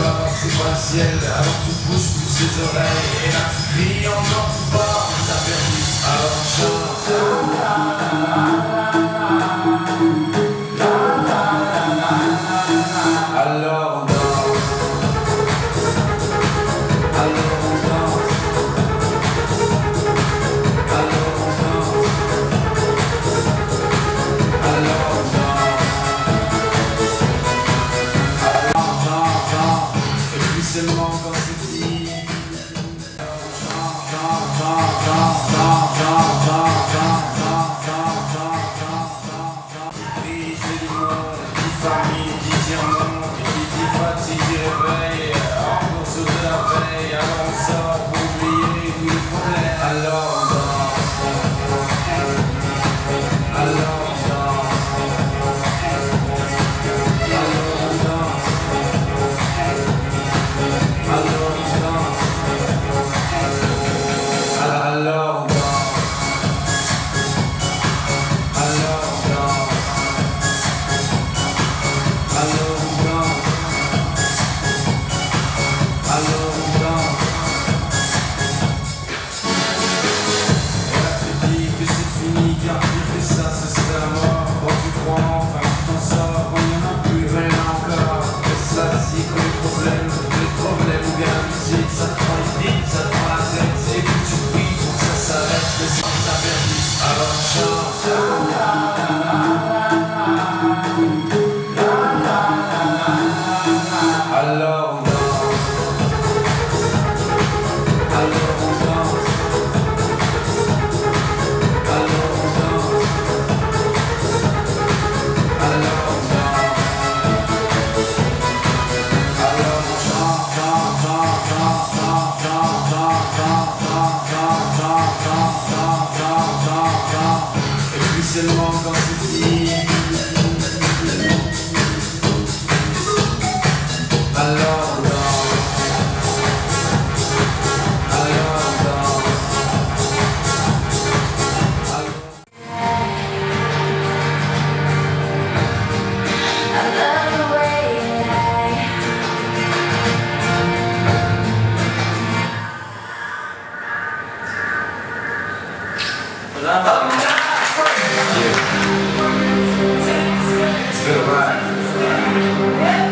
d'accord, c'est pas le ciel. Alors tu bouges plus ses oreilles. Et là tu cries encore plus fort, t'as perdu. Alors chante. Alors on danse. Alors on danse. Alors on danse. Alors on danse. Et puis seulement quand c'est fini. Famille, dit diamant, qui dit fatigue, dit réveil, encore sur de la veille, alors on sort pour oublier tous les problèmes. Alors on danse. Alors on danse. Alors on danse. Alors on danse. Alors on danse. Alors on danse. Alors on danse. Alors on danse. Alors on danse. Alors on chante. Et puis seulement quand c'est fini. Alors on danse. Alors on danse. I love the way you lie. It's been a ride.